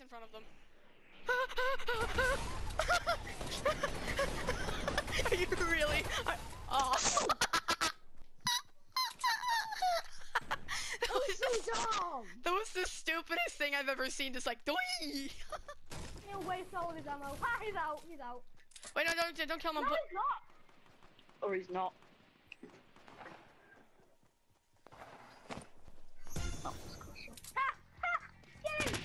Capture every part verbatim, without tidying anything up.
front of them. Are you really? I, oh. That was so dumb. That was the stupidest thing I've ever seen. Just like, doi. He'll waste all of his ammo. Ha! He's out. He's out. Wait, no, don't, don't kill him. No, he's not. Or he's not. Oh, it's crucial. Ha! Ha! Get him!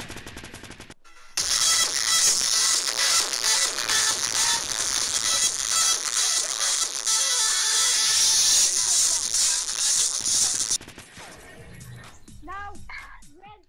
Now, red.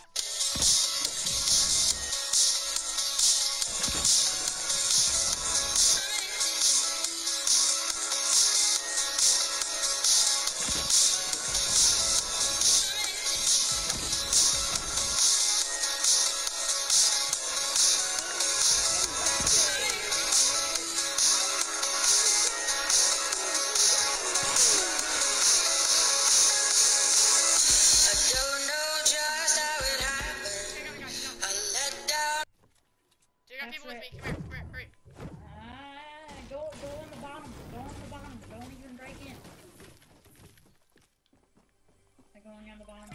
People with me. Come here, come here, hurry. Uh, go, go on the bottom. Go on the bottom. Don't even break in. They're going on the bottom.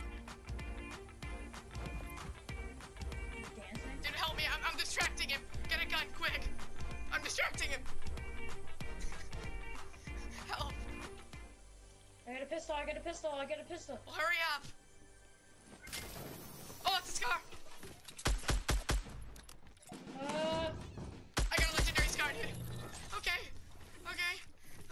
He's dancing. Dude, help me! I'm, I'm distracting him. Get a gun, quick! I'm distracting him. Help! I got a pistol. I got a pistol. I got a pistol. Well, hurry up! Oh, that's a scar. Uh, I got a legendary scar, dude. Okay, okay. Uh.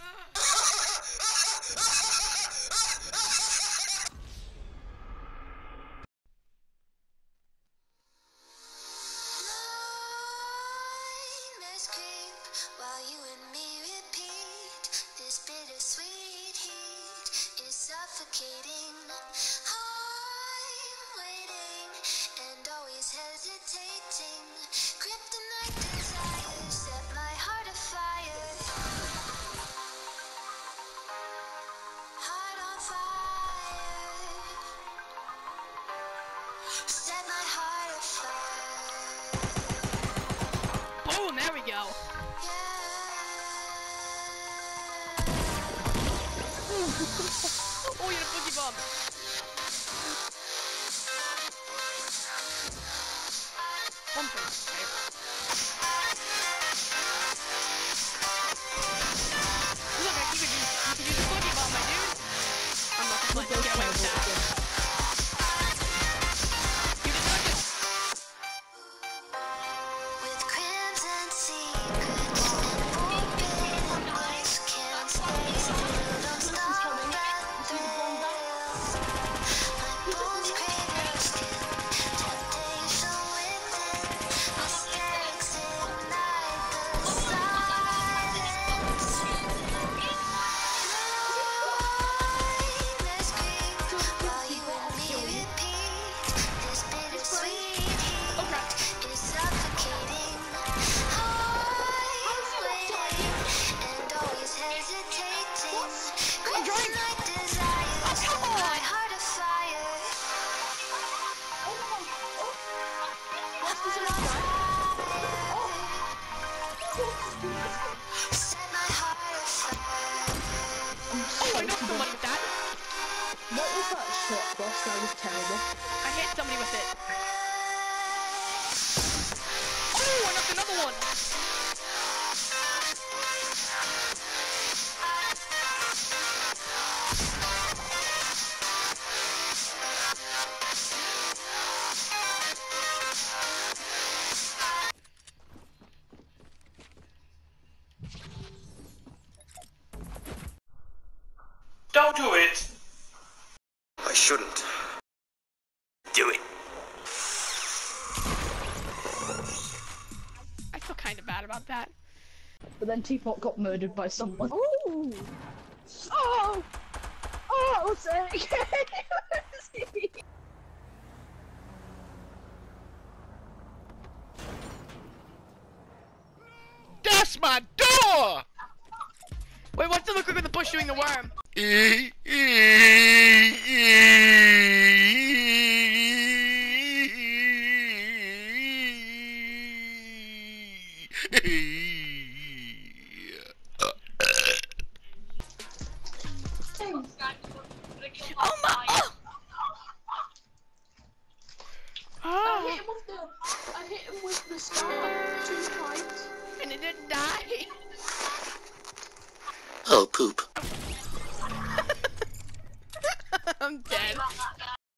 Nightmares creep while you and me repeat. This bittersweet heat is suffocating. I'm waiting and always hesitating. Kryptonite desires set my heart afire. Heart on fire. Set my heart afire. Boom, there we go. Oh, you had a boogie bomb. Something. Right? Look, I keep it. You can use a boogie bomb, my dude. I'm not complaining. Get away with that. You did not just. With crimson secrets and forbidden ways, can't stay still, don't stop that thrill. My bones crave your skin, temptation within, mistakes ignite the silence. Nightmares creep while you and me repeat. This bittersweet heat is suffocating. I'm waiting and always hesitating. Kryptonite desires set my heart afire. Set my heart afire. Oh, I knocked somebody with that. What was that shot, boss? That was terrible. I hit somebody with it. Oh, I knocked another one. Don't do it! I shouldn't. Do it. I feel kind of bad about that. But then Teapot got murdered by someone. Ooh. Oh. Oh, sick. That's my door! Wait, what's the look like in the bush doing the worm? Oh my! Oh! I Oh! hit him with the, I hit him with the star two times. And it didn't die. Oh, poop. I'm dead.